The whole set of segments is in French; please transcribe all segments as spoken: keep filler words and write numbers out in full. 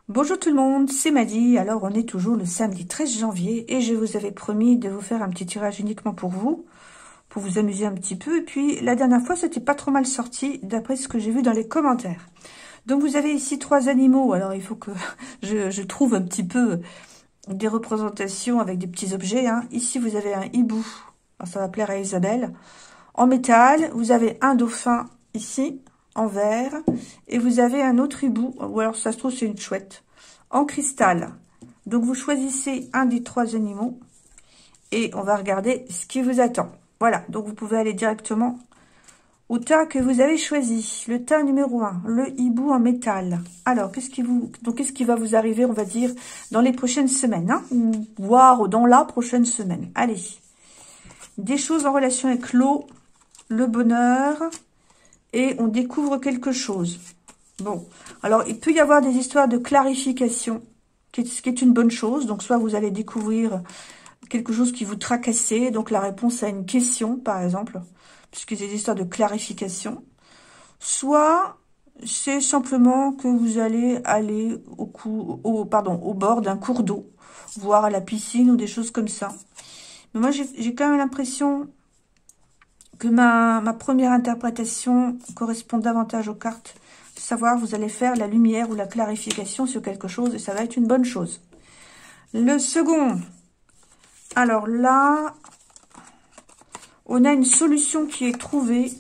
Bonjour tout le monde, c'est Madi. Alors on est toujours le samedi treize janvier et je vous avais promis de vous faire un petit tirage uniquement pour vous, pour vous amuser un petit peu. Et puis la dernière fois c'était pas trop mal sorti d'après ce que j'ai vu dans les commentaires. Donc vous avez ici trois animaux. Alors il faut que je, je trouve un petit peu des représentations avec des petits objets. Hein. Ici vous avez un hibou, alors, ça va plaire à Isabelle, en métal. Vous avez un dauphin ici, en verre, et vous avez un autre hibou, ou alors ça se trouve c'est une chouette, en cristal. Donc vous choisissez un des trois animaux et on va regarder ce qui vous attend. Voilà, donc vous pouvez aller directement au tas que vous avez choisi. Le tas numéro un, le hibou en métal. Alors, qu'est-ce qui vous, donc qu'est-ce qui va vous arriver, on va dire, dans les prochaines semaines, hein, ou voire dans la prochaine semaine. Allez, des choses en relation avec l'eau, le bonheur, et on découvre quelque chose. Bon, alors il peut y avoir des histoires de clarification, ce qui est une bonne chose. Donc soit vous allez découvrir quelque chose qui vous tracassait, donc la réponse à une question par exemple, puisque c'est des histoires de clarification. Soit c'est simplement que vous allez aller au, cou au, pardon, au bord d'un cours d'eau, voire à la piscine ou des choses comme ça. Mais moi j'ai quand même l'impression que ma, ma première interprétation correspond davantage aux cartes. Savoir, vous allez faire la lumière ou la clarification sur quelque chose et ça va être une bonne chose. Le second, alors là, on a une solution qui est trouvée.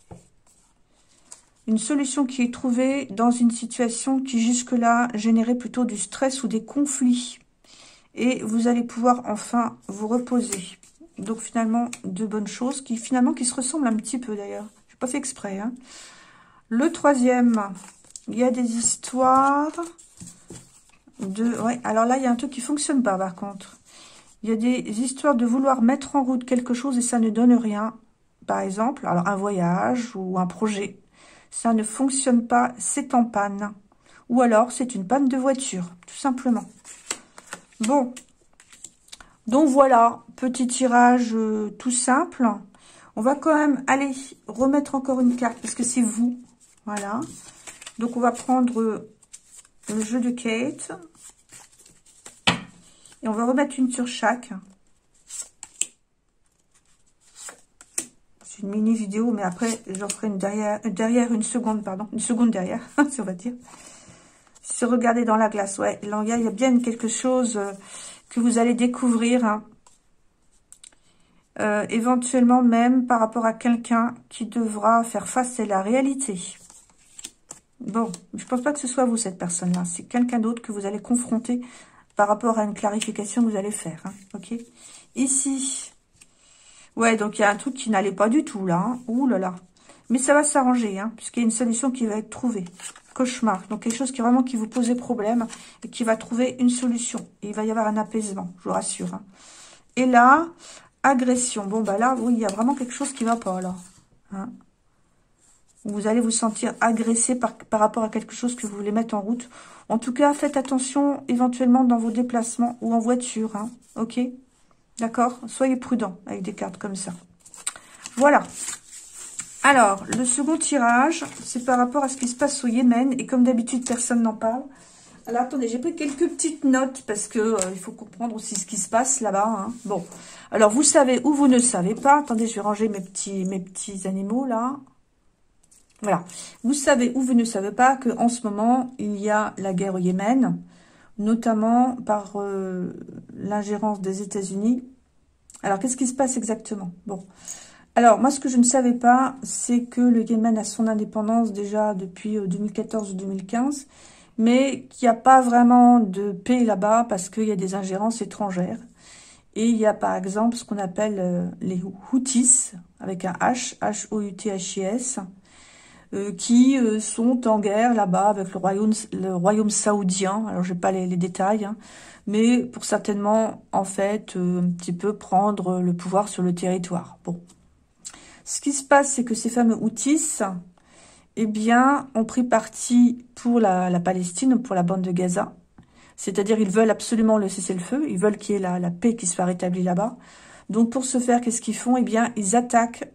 Une solution qui est trouvée dans une situation qui jusque-là générait plutôt du stress ou des conflits. Et vous allez pouvoir enfin vous reposer. Donc finalement, de bonnes choses qui finalement qui se ressemblent un petit peu d'ailleurs. Je n'ai pas fait exprès. Hein. Le troisième, il y a des histoires de... Ouais, alors là, il y a un truc qui fonctionne pas par contre. Il y a des histoires de vouloir mettre en route quelque chose et ça ne donne rien. Par exemple, alors un voyage ou un projet. Ça ne fonctionne pas, c'est en panne. Ou alors, c'est une panne de voiture, tout simplement. Bon. Donc voilà, petit tirage euh, tout simple. On va quand même aller remettre encore une carte parce que c'est vous. Voilà. Donc on va prendre euh, le jeu de Kate. Et on va remettre une sur chaque. C'est une mini vidéo, mais après j'en ferai une derrière, derrière une seconde, pardon. Une seconde derrière, si on va dire. Se regarder dans la glace, ouais. Là, il y a bien quelque chose... Euh, que vous allez découvrir, hein. euh, éventuellement même par rapport à quelqu'un qui devra faire face à la réalité. Bon, je pense pas que ce soit vous, cette personne-là. C'est quelqu'un d'autre que vous allez confronter par rapport à une clarification que vous allez faire. Hein, ok. Ici, ouais, donc il y a un truc qui n'allait pas du tout, là. Hein. Ouh là là. Mais ça va s'arranger, hein, puisqu'il y a une solution qui va être trouvée. Cauchemar, donc quelque chose qui vraiment qui vous posait problème et qui va trouver une solution. Et il va y avoir un apaisement, je vous rassure. Hein. Et là, agression. Bon, bah là, oui, il y a vraiment quelque chose qui va pas, là. Hein. Vous allez vous sentir agressé par, par rapport à quelque chose que vous voulez mettre en route. En tout cas, faites attention éventuellement dans vos déplacements ou en voiture. Hein. Ok? D'accord? Soyez prudents avec des cartes comme ça. Voilà. Alors, le second tirage, c'est par rapport à ce qui se passe au Yémen. Et comme d'habitude, personne n'en parle. Alors, attendez, j'ai pris quelques petites notes parce que euh, il faut comprendre aussi ce qui se passe là-bas. Hein. Bon, alors vous savez ou vous ne savez pas. Attendez, je vais ranger mes petits, mes petits animaux là. Voilà. Vous savez ou vous ne savez pas qu'en ce moment, il y a la guerre au Yémen, notamment par euh, l'ingérence des États-Unis. Alors, qu'est-ce qui se passe exactement? Bon. Alors, moi, ce que je ne savais pas, c'est que le Yémen a son indépendance déjà depuis deux mille quatorze ou deux mille quinze, mais qu'il n'y a pas vraiment de paix là-bas parce qu'il y a des ingérences étrangères. Et il y a par exemple ce qu'on appelle euh, les Houthis, avec un H, H O U T H I S, euh, qui euh, sont en guerre là-bas avec le royaume, le royaume saoudien. Alors, je n'ai pas les, les détails, hein, mais pour certainement, en fait, euh, un petit peu prendre le pouvoir sur le territoire. Bon. Ce qui se passe, c'est que ces fameux Houthis, eh bien, ont pris parti pour la, la Palestine, pour la bande de Gaza. C'est-à-dire, ils veulent absolument le cessez-le-feu. Ils veulent qu'il y ait la, la paix qui soit rétablie là-bas. Donc, pour ce faire, qu'est-ce qu'ils font? Eh bien, ils attaquent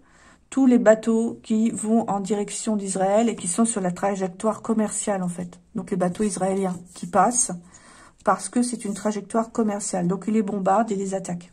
tous les bateaux qui vont en direction d'Israël et qui sont sur la trajectoire commerciale, en fait. Donc, les bateaux israéliens qui passent parce que c'est une trajectoire commerciale. Donc, ils les bombardent et les attaquent.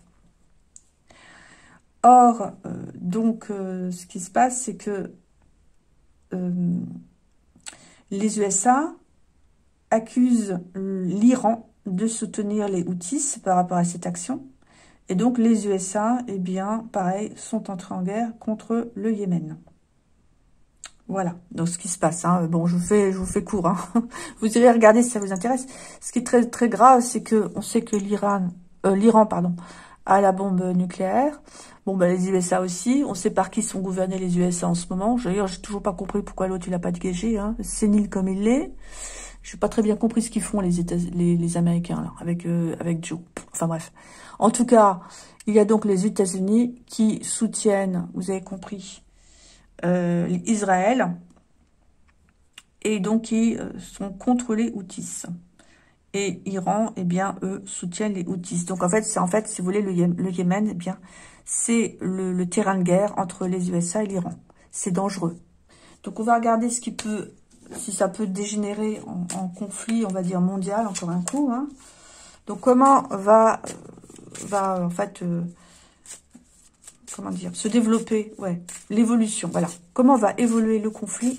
Or, euh, donc, euh, ce qui se passe, c'est que euh, les U S A accusent l'Iran de soutenir les Houthis par rapport à cette action. Et donc, les U S A, eh bien, pareil, sont entrés en guerre contre le Yémen. Voilà, donc ce qui se passe. Hein. Bon, je vous fais, je vous fais court. Hein. Vous irez regarder si ça vous intéresse. Ce qui est très, très grave, c'est que on sait que l'Iran, euh, l'Iran, pardon, a la bombe nucléaire. Bon, ben, les U S A aussi. On sait par qui sont gouvernés les U S A en ce moment. D'ailleurs, j'ai toujours pas compris pourquoi l'autre, il a pas dégagé. Hein. Sénile comme il l'est. Je n'ai pas très bien compris ce qu'ils font, les, États, les, les Américains, là, avec, euh, avec Joe. Enfin, bref. En tout cas, il y a donc les États-Unis qui soutiennent, vous avez compris, euh, Israël. Et donc, qui euh, sont contre les Houthis. Et Iran, eh bien, eux, soutiennent les Houthis. Donc, en fait, c'est en fait, si vous voulez, le, Yémen, le Yémen, eh bien, c'est le, le terrain de guerre entre les U S A et l'Iran. C'est dangereux. Donc, on va regarder ce qui peut, si ça peut dégénérer en, en conflit, on va dire, mondial, encore un coup. Hein. Donc, comment va, va en fait, euh, comment dire, se développer, ouais, l'évolution, voilà. Comment va évoluer le conflit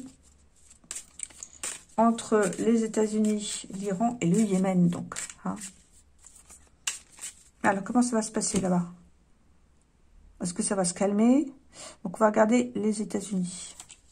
entre les États-Unis, l'Iran et le Yémen, donc. Hein. Alors, comment ça va se passer là-bas? Est-ce que ça va se calmer? Donc, on va regarder les États-Unis.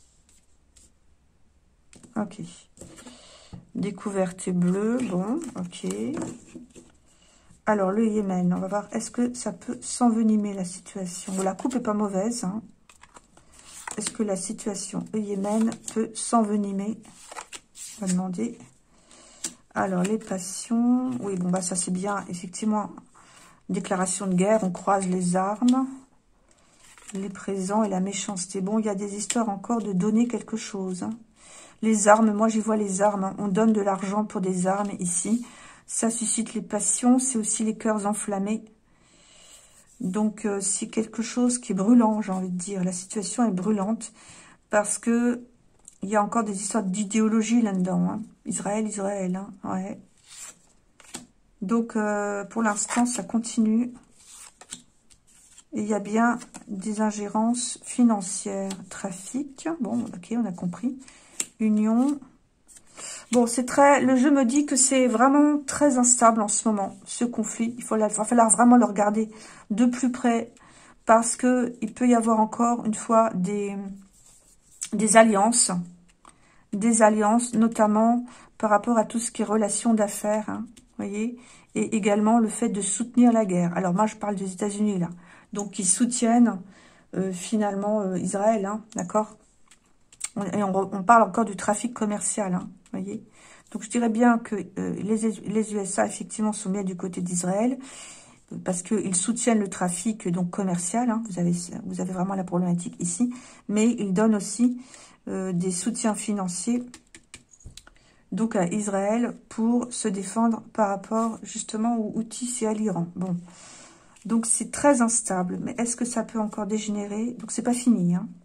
Ok. Découverte bleue, bon, ok. Alors, le Yémen, on va voir, est-ce que ça peut s'envenimer, la situation? Bon, la coupe est pas mauvaise, hein. Est-ce que la situation au Yémen peut s'envenimer? On va demander. Alors, les passions. Oui, bon, bah ça c'est bien. Effectivement, déclaration de guerre. On croise les armes, les présents et la méchanceté. Bon, il y a des histoires encore de donner quelque chose. Hein. Les armes, moi j'y vois les armes. Hein. On donne de l'argent pour des armes ici. Ça suscite les passions. C'est aussi les cœurs enflammés. Donc, euh, c'est quelque chose qui est brûlant, j'ai envie de dire. La situation est brûlante parce que il y a encore des histoires d'idéologie là-dedans. Hein. Israël, Israël. Hein. Ouais. Donc, euh, pour l'instant, ça continue. Et il y a bien des ingérences financières. Trafic. Bon, ok, on a compris. Union. Bon, c'est très... Le jeu me dit que c'est vraiment très instable en ce moment, ce conflit. Il faut la, va falloir vraiment le regarder de plus près. Parce que il peut y avoir encore, une fois, des, des alliances. Des alliances, notamment par rapport à tout ce qui est relations d'affaires, hein, voyez, et également le fait de soutenir la guerre. Alors moi, je parle des États-Unis là, donc qui soutiennent euh, finalement euh, Israël, hein, d'accord. Et on, on parle encore du trafic commercial, hein, voyez. Donc je dirais bien que euh, les, les U S A effectivement sont bien du côté d'Israël parce qu'ils soutiennent le trafic donc commercial. Hein, vous avez vous avez vraiment la problématique ici, mais ils donnent aussi Euh, des soutiens financiers donc à Israël pour se défendre par rapport justement aux Houthis et à l'Iran. Bon, donc c'est très instable, mais est-ce que ça peut encore dégénérer? Donc c'est pas fini. Hein.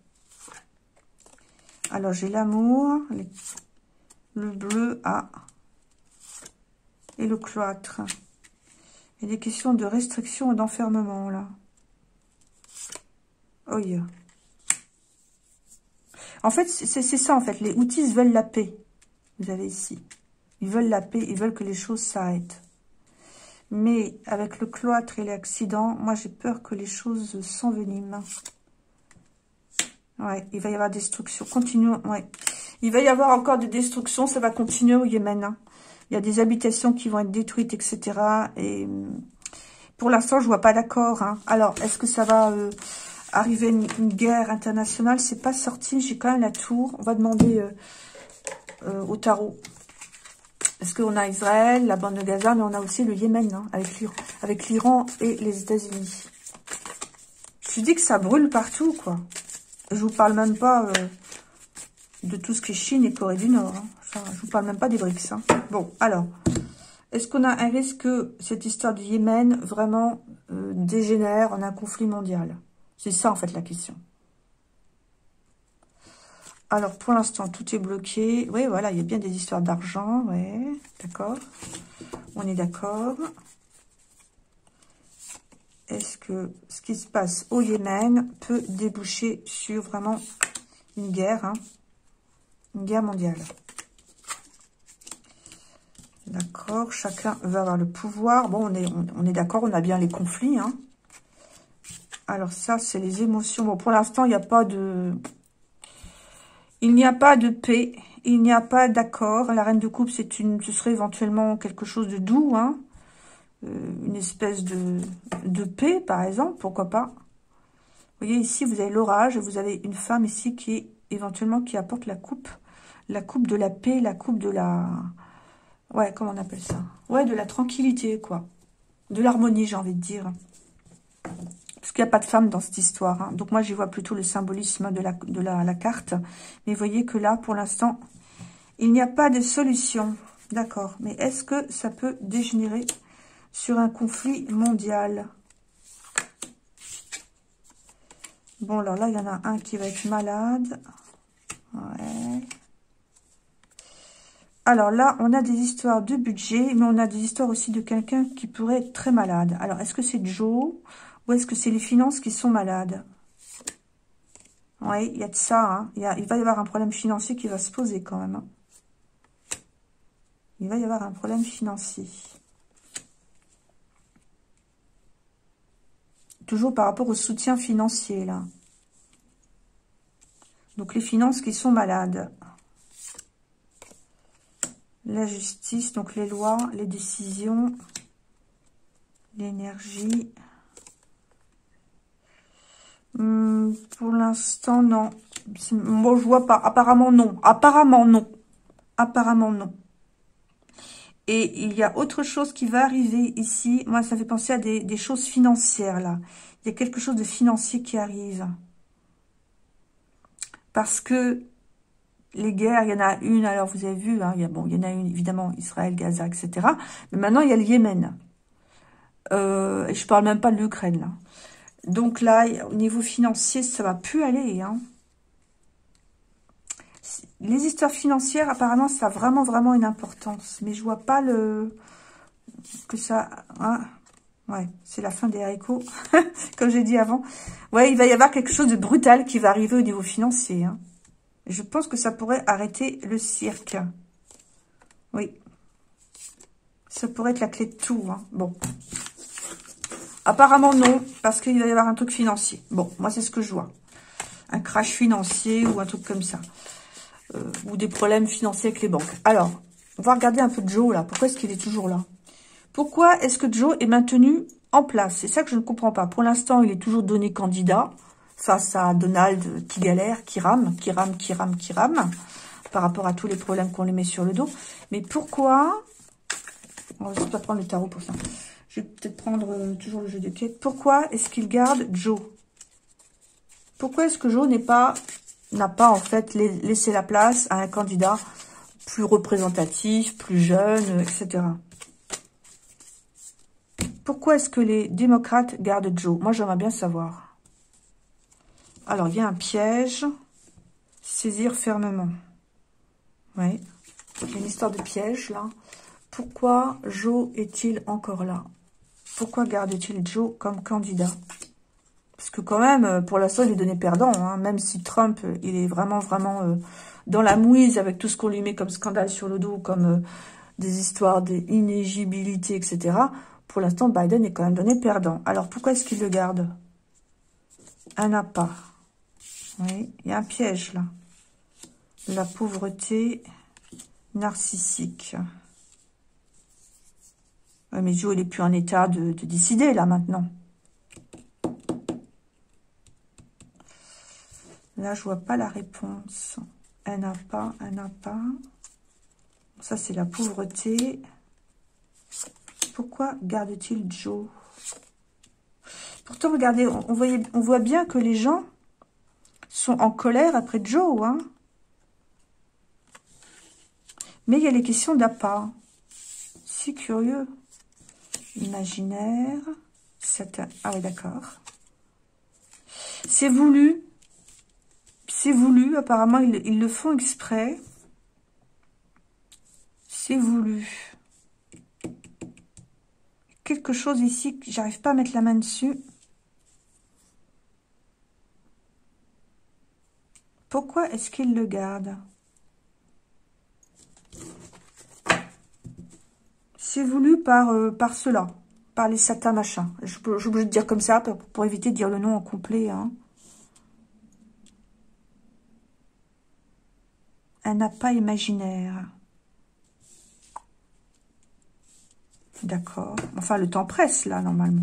Alors j'ai l'amour, les... le bleu A et le cloître. Il y a des questions de restriction et d'enfermement là. Oh yeah. En fait, c'est ça, en fait. Les Houthis veulent la paix. Vous avez ici. Ils veulent la paix. Ils veulent que les choses s'arrêtent. Mais avec le cloître et l'accident, moi, j'ai peur que les choses s'enveniment. Ouais, il va y avoir destruction. Continuons, ouais. Il va y avoir encore de destruction. Ça va continuer au Yémen. Hein. Il y a des habitations qui vont être détruites, et cetera. Et pour l'instant, je vois pas d'accord. Hein. Alors, est-ce que ça va... Euh, arriver une, une guerre internationale, c'est pas sorti. J'ai quand même la tour. On va demander euh, euh, au tarot. Parce qu'on a Israël, la bande de Gaza, mais on a aussi le Yémen, hein, avec l'Iran et les États-Unis. Je dis que ça brûle partout, quoi. Je vous parle même pas euh, de tout ce qui est Chine et Corée du Nord. Hein. Enfin, je vous parle même pas des BRICS. Hein. Bon, alors, est-ce qu'on a un risque que cette histoire du Yémen vraiment euh, dégénère en un conflit mondial? C'est ça, en fait, la question. Alors, pour l'instant, tout est bloqué. Oui, voilà, il y a bien des histoires d'argent. Oui, d'accord. On est d'accord. Est-ce que ce qui se passe au Yémen peut déboucher sur vraiment une guerre, hein, une guerre mondiale? D'accord, chacun va avoir le pouvoir. Bon, on est, on, on est d'accord, on a bien les conflits, hein. Alors ça, c'est les émotions. Bon, pour l'instant, il n'y a pas de... Il n'y a pas de paix, il n'y a pas d'accord. La reine de coupe, c'est une, ce serait éventuellement quelque chose de doux, hein. Euh, une espèce de, de paix, par exemple, pourquoi pas. Vous voyez, ici, vous avez l'orage, vous avez une femme ici qui est éventuellement qui apporte la coupe. La coupe de la paix, la coupe de la... Ouais, comment on appelle ça? Ouais, de la tranquillité, quoi. De l'harmonie, j'ai envie de dire. Parce qu'il n'y a pas de femme dans cette histoire, hein. Donc moi, j'y vois plutôt le symbolisme de la, de la, la carte. Mais vous voyez que là, pour l'instant, il n'y a pas de solution. D'accord. Mais est-ce que ça peut dégénérer sur un conflit mondial? Bon, alors là, il y en a un qui va être malade. Ouais. Alors là, on a des histoires de budget, mais on a des histoires aussi de quelqu'un qui pourrait être très malade. Alors, est-ce que c'est Joe ou est-ce que c'est les finances qui sont malades? Oui, il y a de ça, hein. Il, y a, il va y avoir un problème financier qui va se poser quand même, hein. Il va y avoir un problème financier. Toujours par rapport au soutien financier, là. Donc, les finances qui sont malades. La justice, donc les lois, les décisions, l'énergie. Hum, pour l'instant, non. Moi, je vois pas. Apparemment, non. Apparemment, non. Apparemment, non. Et il y a autre chose qui va arriver ici. Moi, ça fait penser à des, des choses financières, là. Il y a quelque chose de financier qui arrive. Parce que les guerres, il y en a une, alors vous avez vu, hein, il y a, bon, il y en a une, évidemment, Israël, Gaza, et cetera. Mais maintenant, il y a le Yémen. Euh, et je parle même pas de l'Ukraine, là. Donc là, au niveau financier, ça va plus aller, hein. Les histoires financières, apparemment, ça a vraiment, vraiment une importance. Mais je vois pas le... que ça... Hein. Ouais, c'est la fin des haricots, comme j'ai dit avant. Ouais, il va y avoir quelque chose de brutal qui va arriver au niveau financier, hein. Je pense que ça pourrait arrêter le cirque. Oui. Ça pourrait être la clé de tout, hein. Bon. Apparemment, non, parce qu'il va y avoir un truc financier. Bon, moi, c'est ce que je vois. Un crash financier ou un truc comme ça. Euh, ou des problèmes financiers avec les banques. Alors, on va regarder un peu Joe, là. Pourquoi est-ce qu'il est toujours là? Pourquoi est-ce que Joe est maintenu en place? C'est ça que je ne comprends pas. Pour l'instant, il est toujours donné candidat face à Donald qui galère, qui rame, qui rame, qui rame, qui rame, par rapport à tous les problèmes qu'on lui met sur le dos. Mais pourquoi... On va pas prendre le tarot pour ça. Je vais peut-être prendre euh, toujours le jeu de quête. Pourquoi est-ce qu'il garde Joe? Pourquoi est-ce que Joe n'est pas... n'a pas, en fait, laissé la place à un candidat plus représentatif, plus jeune, et cetera. Pourquoi est-ce que les démocrates gardent Joe? Moi, j'aimerais bien savoir. Alors, il y a un piège. Saisir fermement. Oui. Il y a une histoire de piège, là. Pourquoi Joe est-il encore là? Pourquoi garde-t-il Joe comme candidat? Parce que quand même, pour l'instant, il est donné perdant, hein. Même si Trump, il est vraiment, vraiment euh, dans la mouise avec tout ce qu'on lui met comme scandale sur le dos, comme euh, des histoires d'inéligibilité, et cetera. Pour l'instant, Biden est quand même donné perdant. Alors, pourquoi est-ce qu'il le garde? Un appât. Oui, il y a un piège, là. La pauvreté narcissique. Ouais, mais Joe, il n'est plus en état de, de décider, là, maintenant. Là, je vois pas la réponse. Un appât, un appât. Ça, c'est la pauvreté. Pourquoi garde-t-il Joe? Pourtant, regardez, on, on, voyait, on voit bien que les gens sont en colère après Joe, hein. Mais il y a les questions d'appât. C'est curieux. Imaginaire. Satan. Ah oui, d'accord. C'est voulu. C'est voulu, apparemment, ils, ils le font exprès. C'est voulu. Quelque chose ici, que j'arrive pas à mettre la main dessus. Pourquoi est-ce qu'il le garde? C'est voulu par, euh, par cela, par les satins machin. Je suis obligée de dire comme ça pour, pour éviter de dire le nom en complet. Hein. Un appât imaginaire. D'accord. Enfin, le temps presse, là, normalement.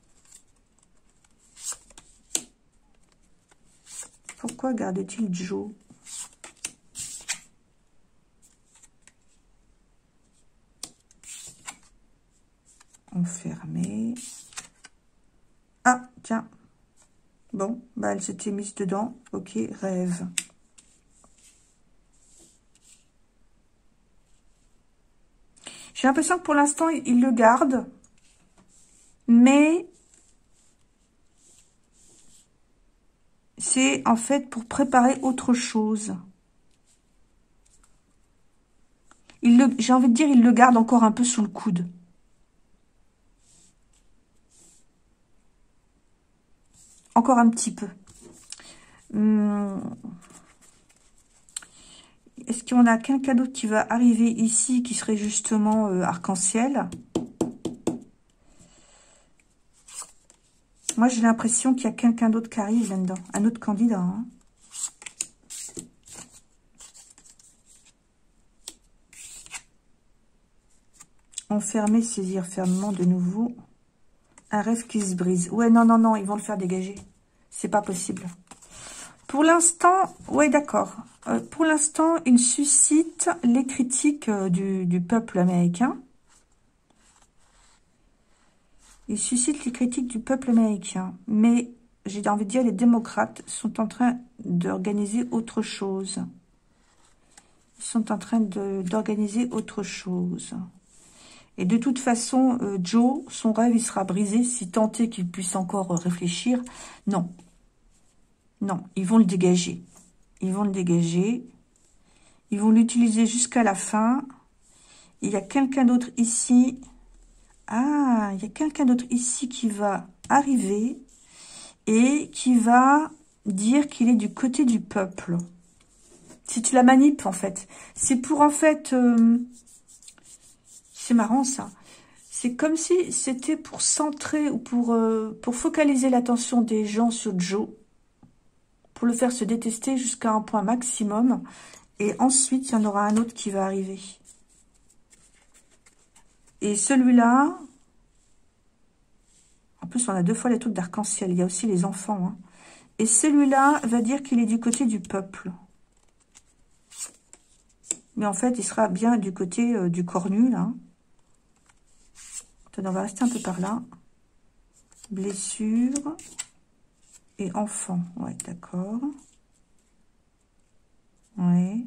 Pourquoi garde-t-il Joe? Enfermé. Ah, tiens. Bon, bah elle s'était mise dedans. Ok, rêve. J'ai l'impression que pour l'instant, il le garde. Mais c'est en fait pour préparer autre chose. J'ai envie de dire, il le garde encore un peu sous le coude. Encore un petit peu. Hum. Est-ce qu'on a quelqu'un d'autre qui va arriver ici, qui serait justement euh, arc-en-ciel? Moi, j'ai l'impression qu'il y a quelqu'un d'autre qui arrive là-dedans. Un autre candidat. Hein. Enfermer, saisir fermement de nouveau. Un rêve qui se brise. Ouais, non, non, non, ils vont le faire dégager. C'est pas possible. Pour l'instant, ouais, d'accord. Euh, pour l'instant, il suscite les critiques euh, du, du peuple américain. Il suscite les critiques du peuple américain. Mais, j'ai envie de dire, les démocrates sont en train d'organiser autre chose. Ils sont en train d'organiser autre chose. Et de toute façon, euh, Joe, son rêve, il sera brisé si tant est qu'il puisse encore euh, réfléchir. Non. Non, ils vont le dégager. Ils vont le dégager. Ils vont l'utiliser jusqu'à la fin. Il y a quelqu'un d'autre ici. Ah, il y a quelqu'un d'autre ici qui va arriver et qui va dire qu'il est du côté du peuple. C'est la manip, en fait. C'est pour, en fait... Euh, c'est marrant, ça. C'est comme si c'était pour centrer ou pour, euh, pour focaliser l'attention des gens sur Joe. Pour le faire se détester jusqu'à un point maximum. Et ensuite, il y en aura un autre qui va arriver. Et celui-là... En plus, on a deux fois les trucs d'arc-en-ciel. Il y a aussi les enfants. Hein. Et celui-là va dire qu'il est du côté du peuple. Mais en fait, il sera bien du côté euh, du cornu, là. Attendez, on va rester un peu par là. Blessure. Et enfant. Ouais, d'accord. Ouais.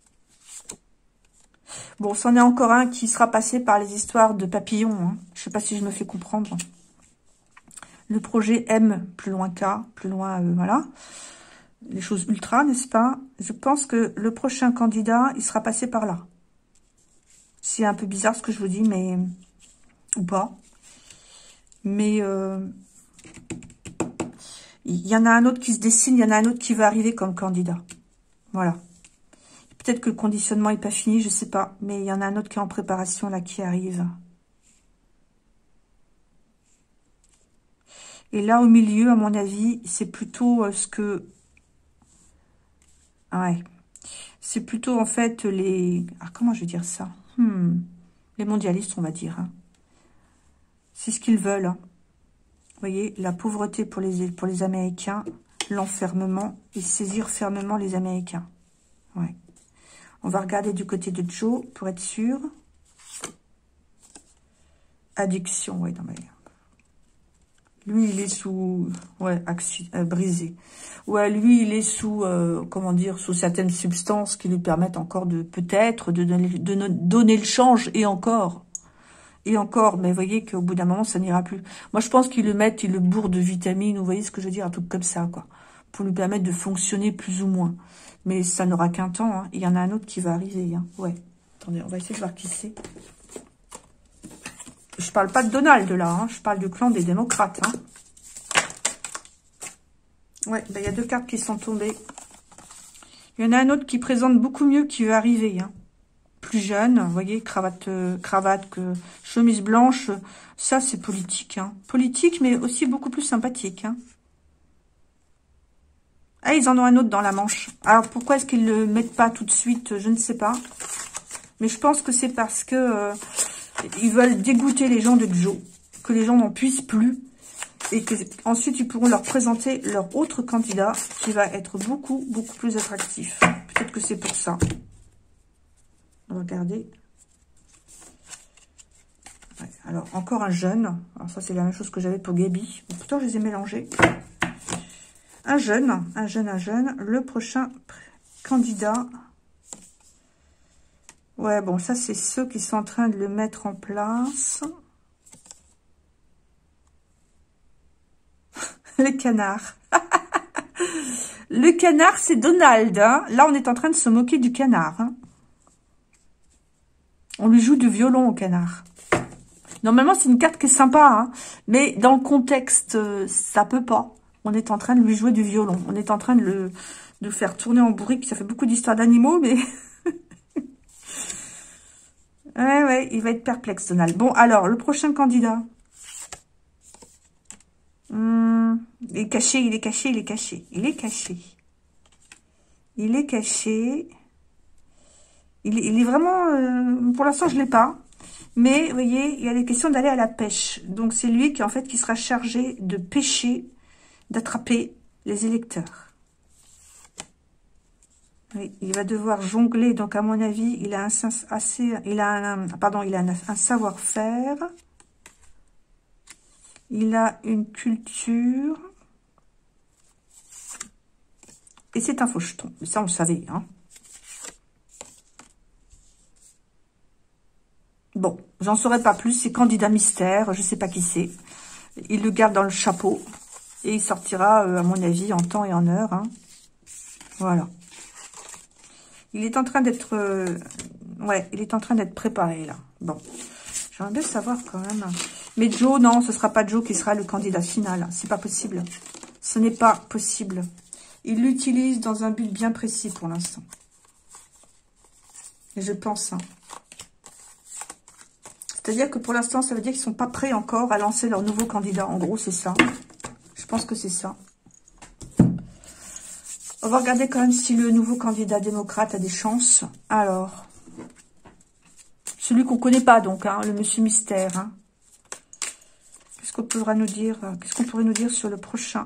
Bon, c'en est encore un qui sera passé par les histoires de papillons. Hein. Je sais pas si je me fais comprendre. Le projet M, plus loin K, plus loin, euh, voilà. Les choses ultra, n'est-ce pas? Je pense que le prochain candidat, il sera passé par là. C'est un peu bizarre ce que je vous dis, mais... Ou pas. Mais... Euh, il y en a un autre qui se dessine, il y en a un autre qui va arriver comme candidat. Voilà. Peut-être que le conditionnement n'est pas fini, je sais pas. Mais il y en a un autre qui est en préparation, là, qui arrive. Et là, au milieu, à mon avis, c'est plutôt euh, ce que... Ouais. C'est plutôt, en fait, les... Ah, comment je vais dire ça hmm. Les mondialistes, on va dire. Hein. C'est ce qu'ils veulent. Hein. Vous voyez, la pauvreté pour les, pour les Américains, l'enfermement et saisir fermement les Américains. Ouais. On va regarder du côté de Joe pour être sûr. Addiction, ouais, non mais... Lui, il est sous... Ouais, euh, brisé. Ouais, lui, il est sous... Euh, comment dire? Sous certaines substances qui lui permettent encore de... Peut-être de donner, de donner le change. Et encore. Et encore. Mais vous voyez qu'au bout d'un moment, ça n'ira plus. Moi, je pense qu'ils le mettent, ils le bourrent de vitamines. Vous voyez ce que je veux dire? Un truc comme ça, quoi. pour lui permettre de fonctionner plus ou moins. Mais ça n'aura qu'un temps. Hein. Il y en a un autre qui va arriver. Hein. Ouais. Attendez, on va essayer de voir qui c'est. Je parle pas de Donald, là. Hein. Je parle du clan des démocrates. Hein. Ouais, ben, il y a deux cartes qui sont tombées. Il y en a un autre qui présente beaucoup mieux qui va arriver. Hein. Plus jeune, vous voyez, cravate, euh, cravate, que, chemise blanche. Ça, c'est politique. Hein. Politique, mais aussi beaucoup plus sympathique. Hein. Ah, ils en ont un autre dans la manche. Alors, pourquoi est-ce qu'ils le mettent pas tout de suite? Je ne sais pas. Mais je pense que c'est parce que euh, ils veulent dégoûter les gens de Joe. Que les gens n'en puissent plus. Et que ensuite ils pourront leur présenter leur autre candidat qui va être beaucoup, beaucoup plus attractif. Peut-être que c'est pour ça. Regardez. Ouais, alors, encore un jeune. Alors, ça, c'est la même chose que j'avais pour Gaby. Bon, pourtant, je les ai mélangés. Un jeune, un jeune, un jeune. Le prochain candidat. Ouais, bon, ça, c'est ceux qui sont en train de le mettre en place. Le canard. Le canard, c'est Donald. Hein. Là, on est en train de se moquer du canard. Hein. On lui joue du violon au canard. Normalement, c'est une carte qui est sympa. Hein. Mais dans le contexte, euh, ça peut pas. On est en train de lui jouer du violon. On est en train de le, de le faire tourner en bourrique. Ça fait beaucoup d'histoires d'animaux, mais... ouais, ouais, il va être perplexe, Donald. Bon, alors, le prochain candidat. Hum, il est caché, il est caché, il est caché. Il est caché. Il est caché. Il est, il est vraiment... Euh, pour l'instant, je ne l'ai pas. Mais, vous voyez, il y a des questions d'aller à la pêche. Donc, c'est lui qui, en fait, qui sera chargé de pêcher, d'attraper les électeurs. Oui, il va devoir jongler. Donc, à mon avis, il a un assez... Il a un, pardon, il a un, un savoir-faire. Il a une culture. Et c'est un faucheton. Ça, on le savait, hein. Bon, j'en saurais pas plus. C'est candidat mystère. Je sais pas qui c'est. Il le garde dans le chapeau. Et il sortira, euh, à mon avis, en temps et en heure. Hein. Voilà. Il est en train d'être... Euh, ouais, il est en train d'être préparé, là. Bon. J'aimerais bien savoir, quand même. Mais Joe, non, ce sera pas Joe qui sera le candidat final. C'est pas possible. Ce n'est pas possible. Il l'utilise dans un but bien précis, pour l'instant. Et je pense, hein. C'est-à-dire que pour l'instant, ça veut dire qu'ils ne sont pas prêts encore à lancer leur nouveau candidat. En gros, c'est ça. Je pense que c'est ça. On va regarder quand même si le nouveau candidat démocrate a des chances. Alors, celui qu'on ne connaît pas, donc, hein, le monsieur mystère. Hein. Qu'est-ce qu'on pourra nous dire? Qu'est-ce qu'on pourrait nous dire sur le prochain?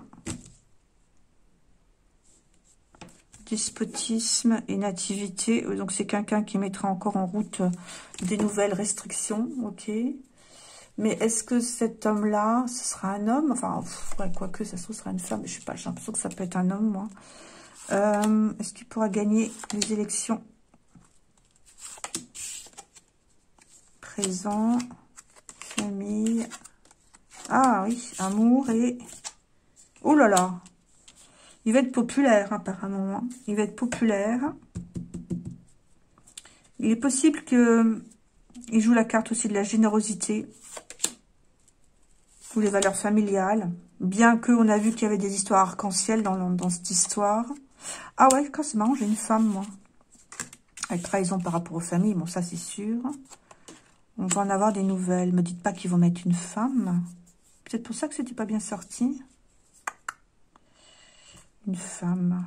Despotisme et nativité. Donc, c'est quelqu'un qui mettra encore en route des nouvelles restrictions. Ok. Mais est-ce que cet homme-là, ce sera un homme? Enfin, pff, ouais, quoique, ça se trouve, ce sera une femme. Je sais pas, j'ai l'impression que ça peut être un homme, moi. Euh, est-ce qu'il pourra gagner les élections? Présent. Famille. Ah oui, amour et... Oh là là! Il va être populaire, apparemment. Hein. Il va être populaire. Il est possible que il joue la carte aussi de la générosité ou les valeurs familiales. Bien qu'on a vu qu'il y avait des histoires arc-en-ciel dans, dans cette histoire. Ah ouais, quand c'est marrant, j'ai une femme, moi. Avec trahison par rapport aux familles, bon, ça c'est sûr. On va en avoir des nouvelles. Me dites pas qu'ils vont mettre une femme. Peut-être pour ça que c'était pas bien sorti. Une femme.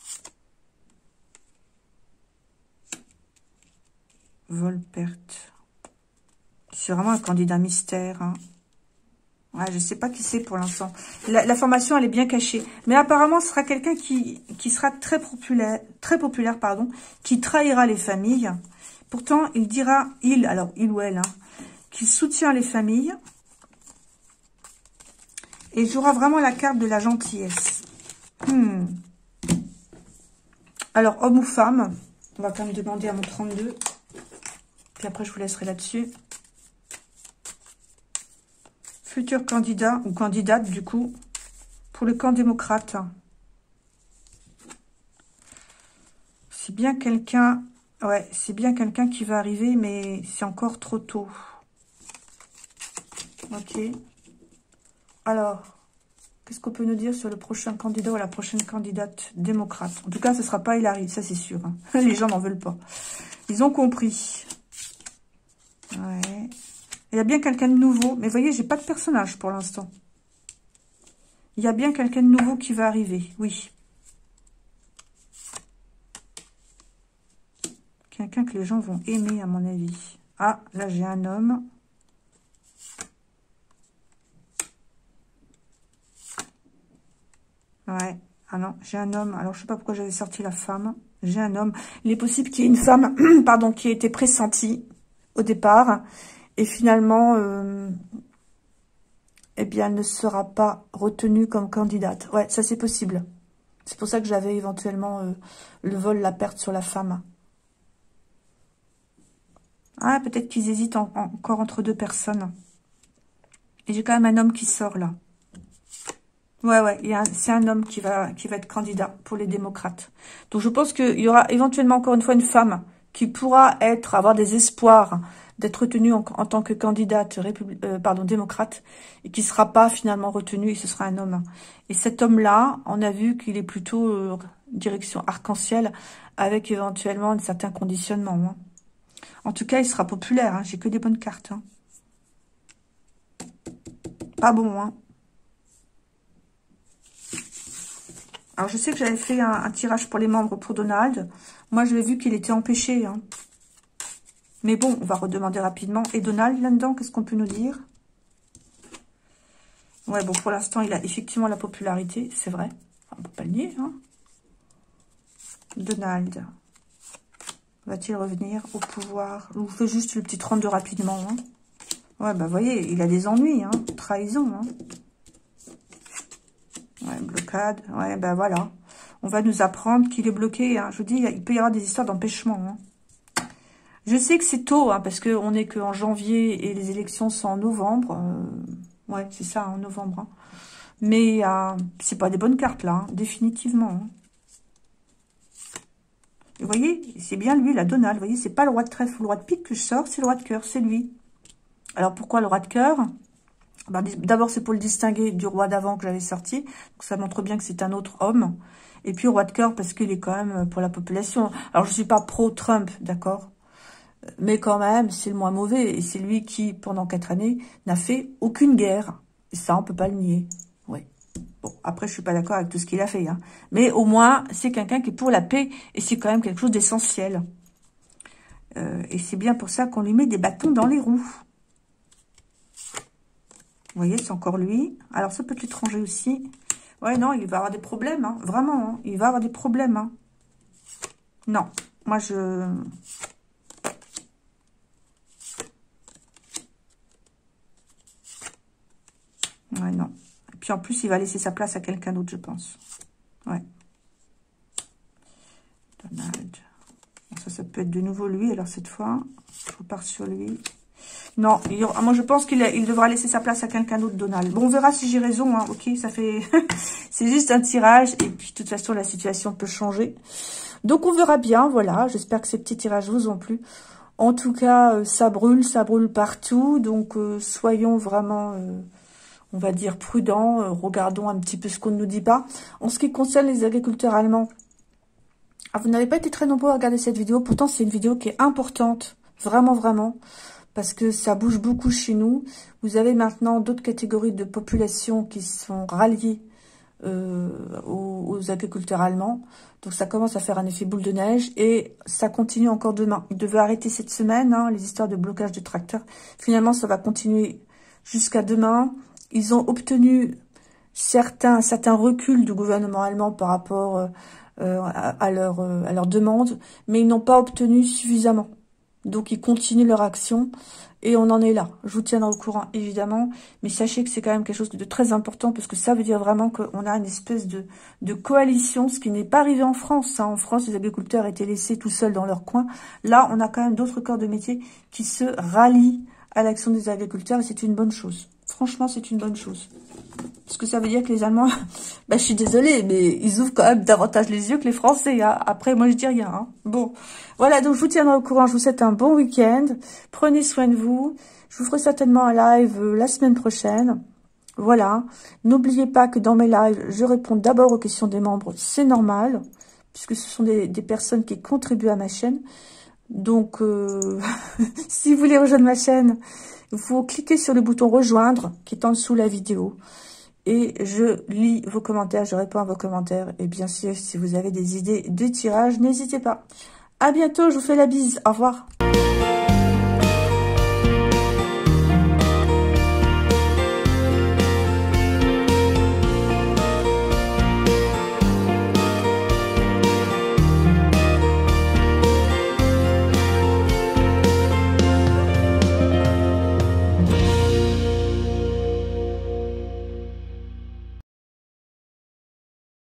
Vol-perte. C'est vraiment un candidat mystère. Hein. Ouais, je sais pas qui c'est pour l'instant. La, la formation, elle est bien cachée. Mais apparemment, ce sera quelqu'un qui, qui sera très populaire, très populaire, pardon, qui trahira les familles. Pourtant, il dira, il, alors il ou elle, hein, qu'il soutient les familles. Et jouera vraiment la carte de la gentillesse. Hmm. Alors, homme ou femme, on va quand même demander à mon trente-deux. Puis après, je vous laisserai là-dessus. Futur candidat ou candidate, du coup, pour le camp démocrate. bien quelqu'un... Ouais, c'est bien quelqu'un qui va arriver, mais c'est encore trop tôt. Ok. Alors, qu'est-ce qu'on peut nous dire sur le prochain candidat ou la prochaine candidate démocrate? En tout cas, ce ne sera pas Hillary, ça c'est sûr. Hein. Les gens n'en veulent pas. Ils ont compris. Ouais. Il y a bien quelqu'un de nouveau. Mais vous voyez, j'ai pas de personnage pour l'instant. Il y a bien quelqu'un de nouveau qui va arriver. Oui. Quelqu'un que les gens vont aimer, à mon avis. Ah, là, j'ai un homme. Ouais. Ah non, j'ai un homme. Alors, je sais pas pourquoi j'avais sorti la femme. J'ai un homme. Il est possible qu'il y ait une femme, pardon, qui ait été pressentie au départ. Et finalement, euh, eh bien, elle ne sera pas retenue comme candidate. Ouais, ça, c'est possible. C'est pour ça que j'avais éventuellement euh, le vol, la perte sur la femme. Ah, peut-être qu'ils hésitent en, en, encore entre deux personnes. Et j'ai quand même un homme qui sort, là. Ouais, ouais, c'est un homme qui va, qui va être candidat pour les démocrates. Donc, je pense qu'il y aura éventuellement encore une fois une femme qui pourra être, avoir des espoirs d'être retenue en, en tant que candidate euh, pardon, démocrate et qui ne sera pas finalement retenue et ce sera un homme. Et cet homme-là, on a vu qu'il est plutôt euh, direction arc-en-ciel avec éventuellement un certain conditionnement. Hein. En tout cas, il sera populaire. Hein. J'ai que des bonnes cartes. Hein. Pas bon, hein. Alors, je sais que j'avais fait un, un tirage pour les membres pour Donald. Moi, je l'ai vu qu'il était empêché. Hein. Mais bon, on va redemander rapidement. Et Donald, là-dedans, qu'est-ce qu'on peut nous dire? Ouais, bon, pour l'instant, il a effectivement la popularité. C'est vrai. Enfin, on ne peut pas le nier. Hein. Donald. Va-t-il revenir au pouvoir? Je vous fais juste le petit trente-deux rapidement. Hein. Ouais, bah, vous voyez, il a des ennuis. Hein. Trahison, hein. Ouais, blocade. Ouais, ben voilà. On va nous apprendre qu'il est bloqué. Hein. Je vous dis, il peut y avoir des histoires d'empêchement. Hein. Je sais que c'est tôt, hein, parce qu'on n'est qu'en janvier et les élections sont en novembre. Euh, ouais, c'est ça, en novembre. Hein. Mais euh, c'est pas des bonnes cartes, là, hein, définitivement. Hein. Et vous voyez, c'est bien lui, la Donald. Vous voyez, c'est pas le roi de trèfle ou le roi de pique que je sors, c'est le roi de cœur, c'est lui. Alors, pourquoi le roi de cœur? Ben, d'abord, c'est pour le distinguer du roi d'avant que j'avais sorti. Donc, ça montre bien que c'est un autre homme. Et puis, roi de cœur, parce qu'il est quand même pour la population. Alors, je ne suis pas pro-Trump, d'accord? Mais quand même, c'est le moins mauvais. Et c'est lui qui, pendant quatre années, n'a fait aucune guerre. Et ça, on peut pas le nier. Oui. Bon, après, je suis pas d'accord avec tout ce qu'il a fait. Hein. Mais au moins, c'est quelqu'un qui est pour la paix. Et c'est quand même quelque chose d'essentiel. Euh, et c'est bien pour ça qu'on lui met des bâtons dans les roues. Vous voyez, c'est encore lui. Alors, ça peut être l'étranger aussi. Ouais, non, il va avoir des problèmes, hein. Vraiment, hein. Il va avoir des problèmes. Hein. Non, moi, je... Ouais, non. Et puis, en plus, il va laisser sa place à quelqu'un d'autre, je pense. Ouais. Donald. Bon, ça, ça peut être de nouveau lui, alors, cette fois. Je repars sur lui. Non, il, moi je pense qu'il il devra laisser sa place à quelqu'un d'autre, Donald. Bon, on verra si j'ai raison, hein. Ok, ça fait... c'est juste un tirage, et puis de toute façon, la situation peut changer. Donc, on verra bien, voilà. J'espère que ces petits tirages vous ont plu. En tout cas, euh, ça brûle, ça brûle partout. Donc, euh, soyons vraiment, euh, on va dire, prudents. Euh, regardons un petit peu ce qu'on ne nous dit pas. En ce qui concerne les agriculteurs allemands, ah, vous n'avez pas été très nombreux à regarder cette vidéo. Pourtant, c'est une vidéo qui est importante. Vraiment, vraiment. Parce que ça bouge beaucoup chez nous. Vous avez maintenant d'autres catégories de population qui sont ralliées euh, aux, aux agriculteurs allemands. Donc ça commence à faire un effet boule de neige et ça continue encore demain. Ils devaient arrêter cette semaine, hein, les histoires de blocage de tracteurs. Finalement, ça va continuer jusqu'à demain. Ils ont obtenu certains, certains reculs du gouvernement allemand par rapport euh, à, à, leur, euh, à leur demande, mais ils n'ont pas obtenu suffisamment. Donc, ils continuent leur action et on en est là. Je vous tiendrai au courant, évidemment. Mais sachez que c'est quand même quelque chose de très important parce que ça veut dire vraiment qu'on a une espèce de, de coalition, ce qui n'est pas arrivé en France. Hein. En France, les agriculteurs étaient laissés tout seuls dans leur coin. Là, on a quand même d'autres corps de métier qui se rallient à l'action des agriculteurs et c'est une bonne chose. Franchement, c'est une bonne chose. Parce que ça veut dire que les Allemands, bah, je suis désolée, mais ils ouvrent quand même davantage les yeux que les Français. Hein. Après, moi, je dis rien. Hein. Bon, voilà, donc je vous tiendrai au courant. Je vous souhaite un bon week-end. Prenez soin de vous. Je vous ferai certainement un live euh, la semaine prochaine. Voilà. N'oubliez pas que dans mes lives, je réponds d'abord aux questions des membres. C'est normal, puisque ce sont des, des personnes qui contribuent à ma chaîne. Donc, euh, si vous voulez rejoindre ma chaîne, vous cliquez sur le bouton rejoindre qui est en dessous de la vidéo. Et je lis vos commentaires, je réponds à vos commentaires. Et bien sûr, si vous avez des idées de tirage, n'hésitez pas. À bientôt, je vous fais la bise. Au revoir.